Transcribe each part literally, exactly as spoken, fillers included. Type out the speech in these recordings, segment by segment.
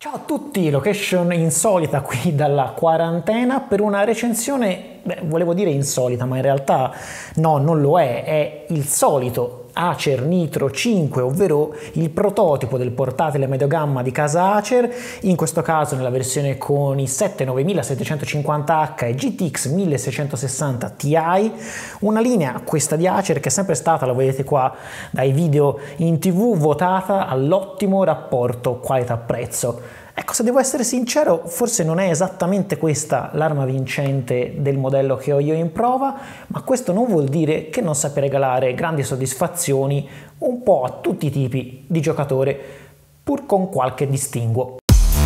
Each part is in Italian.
Ciao a tutti, location insolita qui dalla quarantena per una recensione, beh, volevo dire insolita, ma in realtà no, non lo è, è il solito Acer Nitro cinque, ovvero il prototipo del portatile medio gamma di casa Acer, in questo caso nella versione con i sette novantasettecentocinquanta H e G T X milleseicentosessanta Ti, una linea, questa di Acer, che è sempre stata, lo vedete qua dai video in tv, votata all'ottimo rapporto qualità-prezzo. Ecco, se devo essere sincero, forse non è esattamente questa l'arma vincente del modello che ho io in prova, ma questo non vuol dire che non sappia regalare grandi soddisfazioni un po' a tutti i tipi di giocatore, pur con qualche distinguo.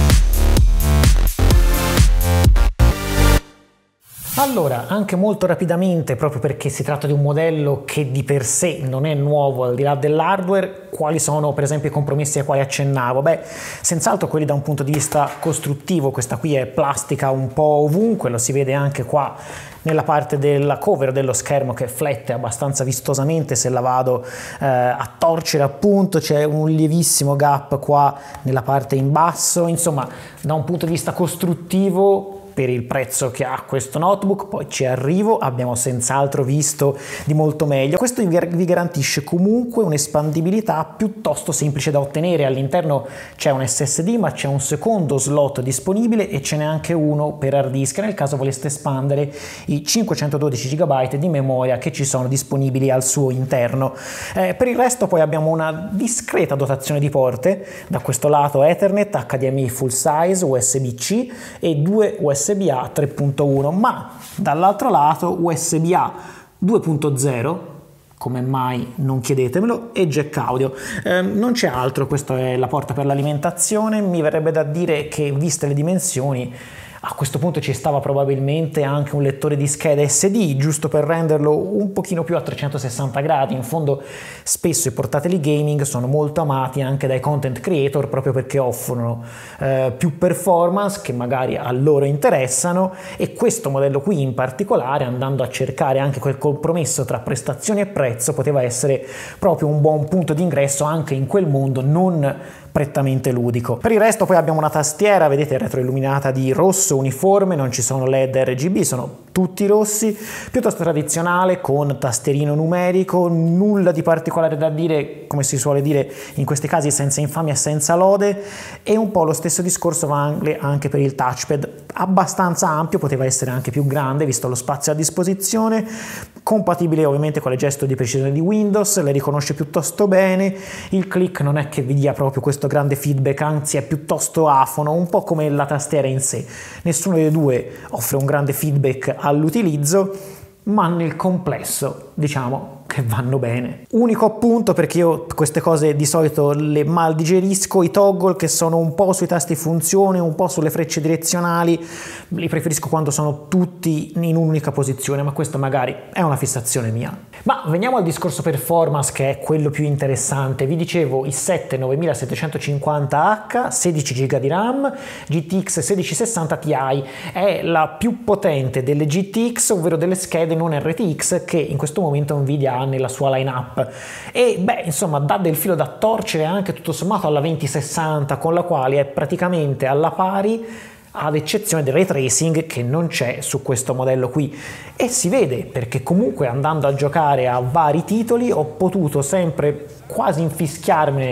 Allora, anche molto rapidamente, proprio perché si tratta di un modello che di per sé non è nuovo al di là dell'hardware, quali sono per esempio i compromessi ai quali accennavo? Beh, senz'altro quelli da un punto di vista costruttivo. Questa qui è plastica un po' ovunque, lo si vede anche qua nella parte della cover dello schermo che flette abbastanza vistosamente. Se la vado eh, a torcere, appunto, c'è un lievissimo gap qua nella parte in basso. Insomma, da un punto di vista costruttivo, per il prezzo che ha questo notebook, poi ci arrivo, abbiamo senz'altro visto di molto meglio. Questo vi garantisce comunque un'espandibilità piuttosto semplice da ottenere. All'interno c'è un S S D, ma c'è un secondo slot disponibile e ce n'è anche uno per hard disk nel caso voleste espandere i cinquecentododici giga di memoria che ci sono disponibili al suo interno. Eh, per il resto poi abbiamo una discreta dotazione di porte, da questo lato Ethernet, H D M I full size, U S B C e due U S B U S B A tre punto uno, ma dall'altro lato U S B A due punto zero, come mai non chiedetemelo, e jack audio. Eh, non c'è altro, questa è la porta per l'alimentazione. Mi verrebbe da dire che, viste le dimensioni, a questo punto ci stava probabilmente anche un lettore di scheda S D, giusto per renderlo un pochino più a trecentosessanta gradi. In fondo spesso i portatili gaming sono molto amati anche dai content creator proprio perché offrono eh, più performance che magari a loro interessano, e questo modello qui in particolare, andando a cercare anche quel compromesso tra prestazioni e prezzo, poteva essere proprio un buon punto d'ingresso anche in quel mondo non prettamente ludico. Per il resto poi abbiamo una tastiera, vedete, retroilluminata di rosso uniforme, non ci sono L E D R G B, sono tutti rossi, piuttosto tradizionale, con tastierino numerico, nulla di particolare da dire, come si suole dire in questi casi, senza infamia e senza lode. E un po' lo stesso discorso vale anche per il touchpad, abbastanza ampio, poteva essere anche più grande visto lo spazio a disposizione, compatibile ovviamente con le gesto di precisione di Windows, le riconosce piuttosto bene, il click non è che vi dia proprio questo grande feedback, anzi è piuttosto afono, un po' come la tastiera in sé. Nessuno dei due offre un grande feedback all'utilizzo, ma nel complesso diciamo che vanno bene. Unico appunto, perché io queste cose di solito le mal digerisco, i toggle che sono un po' sui tasti funzione, un po' sulle frecce direzionali, li preferisco quando sono tutti in un'unica posizione, ma questo magari è una fissazione mia. Ma veniamo al discorso performance, che è quello più interessante. Vi dicevo i sette novantasettecentocinquanta H, sedici giga di RAM, G T X milleseicentosessanta Ti, è la più potente delle G T X, ovvero delle schede non R T X che in questo momento Nvidia ha nella sua line-up, e beh, insomma, dà del filo da torcere anche tutto sommato alla venti sessanta, con la quale è praticamente alla pari, ad eccezione del ray tracing che non c'è su questo modello qui, e si vede perché comunque andando a giocare a vari titoli ho potuto sempre quasi infischiarmene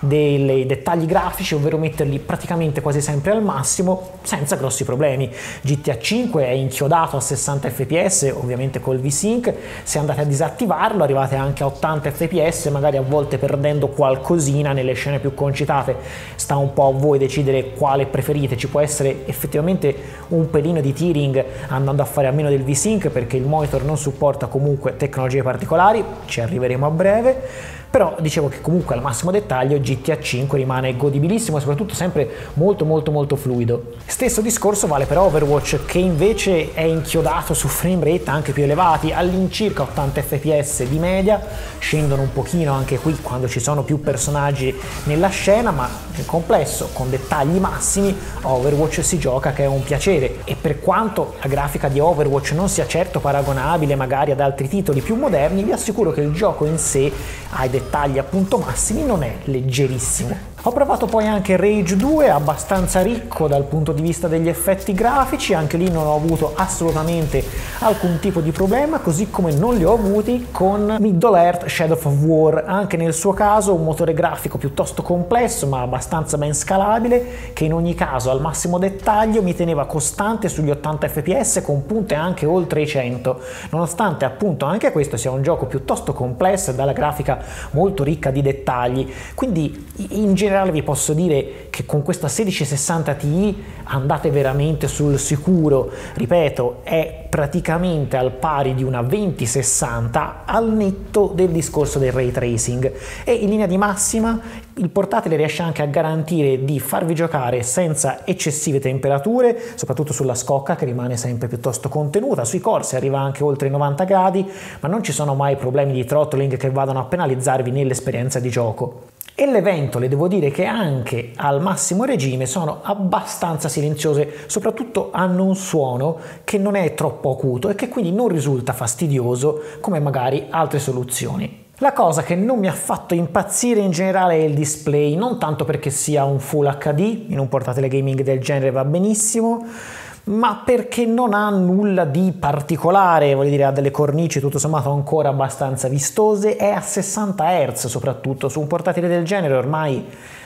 dei dettagli grafici, ovvero metterli praticamente quasi sempre al massimo senza grossi problemi. G T A cinque è inchiodato a sessanta F P S, ovviamente col V-Sync. Se andate a disattivarlo arrivate anche a ottanta F P S, magari a volte perdendo qualcosina nelle scene più concitate. Sta un po' a voi decidere quale preferite. Ci può essere effettivamente un pelino di tearing andando a fare a meno del V-Sync, perché il monitor non supporta comunque tecnologie particolari, ci arriveremo a breve. Però dicevo che comunque al massimo dettaglio G T A cinque rimane godibilissimo e soprattutto sempre molto molto molto fluido. Stesso discorso vale per Overwatch, che invece è inchiodato su frame rate anche più elevati, all'incirca ottanta F P S di media, scendono un pochino anche qui quando ci sono più personaggi nella scena, ma nel complesso con dettagli massimi Overwatch si gioca che è un piacere. E per quanto la grafica di Overwatch non sia certo paragonabile magari ad altri titoli più moderni, vi assicuro che il gioco in sé ha i dettagli appunto massimi, non è leggerissimo. Ho provato poi anche Rage due, abbastanza ricco dal punto di vista degli effetti grafici, anche lì non ho avuto assolutamente alcun tipo di problema, così come non li ho avuti con Middle Earth Shadow of War, anche nel suo caso un motore grafico piuttosto complesso ma abbastanza ben scalabile, che in ogni caso al massimo dettaglio mi teneva costante sugli ottanta fps con punte anche oltre i cento, nonostante appunto anche questo sia un gioco piuttosto complesso e dalla grafica molto ricca di dettagli. Quindi in generale vi posso dire che con questa sedici sessanta Ti andate veramente sul sicuro, ripeto, è praticamente al pari di una venti sessanta al netto del discorso del ray tracing, e in linea di massima il portatile riesce anche a garantire di farvi giocare senza eccessive temperature, soprattutto sulla scocca che rimane sempre piuttosto contenuta, sui corsi arriva anche oltre i novanta gradi, ma non ci sono mai problemi di throttling che vadano a penalizzarvi nell'esperienza di gioco. E le ventole devo dire che anche al massimo regime sono abbastanza silenziose, soprattutto hanno un suono che non è troppo acuto e che quindi non risulta fastidioso come magari altre soluzioni. La cosa che non mi ha fatto impazzire in generale è il display, non tanto perché sia un Full acca di, in un portatile gaming del genere va benissimo, ma perché non ha nulla di particolare, voglio dire, ha delle cornici tutto sommato ancora abbastanza vistose, è a sessanta hertz soprattutto, su un portatile del genere ormai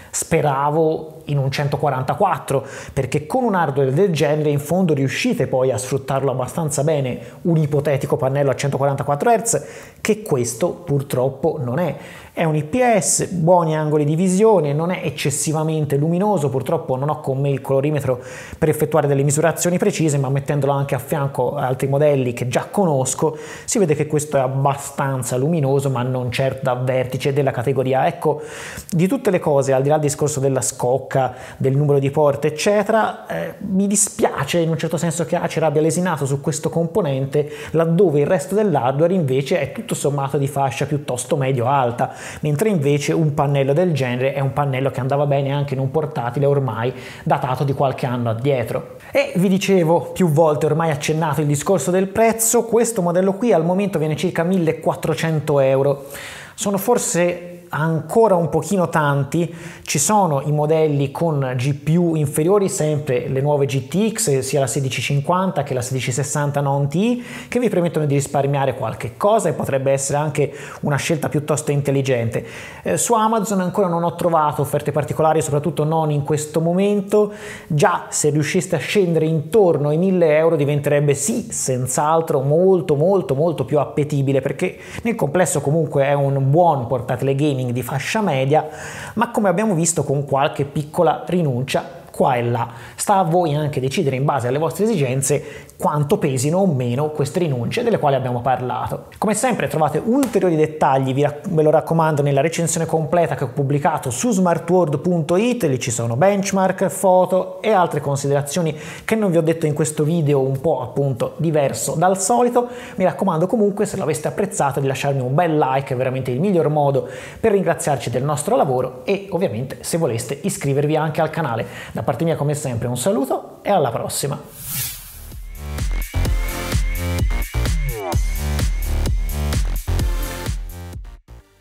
speravo in un centoquarantaquattro, perché con un hardware del genere in fondo riuscite poi a sfruttarlo abbastanza bene, un ipotetico pannello a centoquarantaquattro hertz, che questo purtroppo non è. È un I P S, buoni angoli di visione, non è eccessivamente luminoso, purtroppo non ho con me il colorimetro per effettuare delle misurazioni precise, ma mettendolo anche a fianco a altri modelli che già conosco, si vede che questo è abbastanza luminoso, ma non certo da vertice della categoria. Ecco, di tutte le cose, al di là del discorso della scocca, del numero di porte eccetera, eh, mi dispiace in un certo senso che Acer abbia lesinato su questo componente, laddove il resto dell'hardware invece è tutto sommato di fascia piuttosto medio-alta, mentre invece un pannello del genere è un pannello che andava bene anche in un portatile ormai datato di qualche anno addietro. E vi dicevo più volte, ormai accennato il discorso del prezzo, questo modello qui al momento viene circa millequattrocento euro. Sono forse ancora un pochino tanti, ci sono i modelli con G P U inferiori, sempre le nuove G T X, sia la sedici cinquanta che la sedici sessanta non Ti, che vi permettono di risparmiare qualche cosa e potrebbe essere anche una scelta piuttosto intelligente. Eh, su Amazon ancora non ho trovato offerte particolari, soprattutto non in questo momento. Già se riusciste a scendere intorno ai mille euro diventerebbe sì, senz'altro molto molto molto più appetibile, perché nel complesso comunque è un buon portatile gaming di fascia media, ma come abbiamo visto con qualche piccola rinuncia qua e là. Sta a voi anche decidere in base alle vostre esigenze quanto pesino o meno queste rinunce delle quali abbiamo parlato. Come sempre trovate ulteriori dettagli, vi ve lo raccomando, nella recensione completa che ho pubblicato su smartworld punto it, lì ci sono benchmark, foto e altre considerazioni che non vi ho detto in questo video un po' appunto diverso dal solito. Mi raccomando comunque, se l'aveste apprezzato, di lasciarmi un bel like, è veramente il miglior modo per ringraziarci del nostro lavoro, e ovviamente se voleste iscrivervi anche al canale. Da parte mia come sempre un saluto e alla prossima!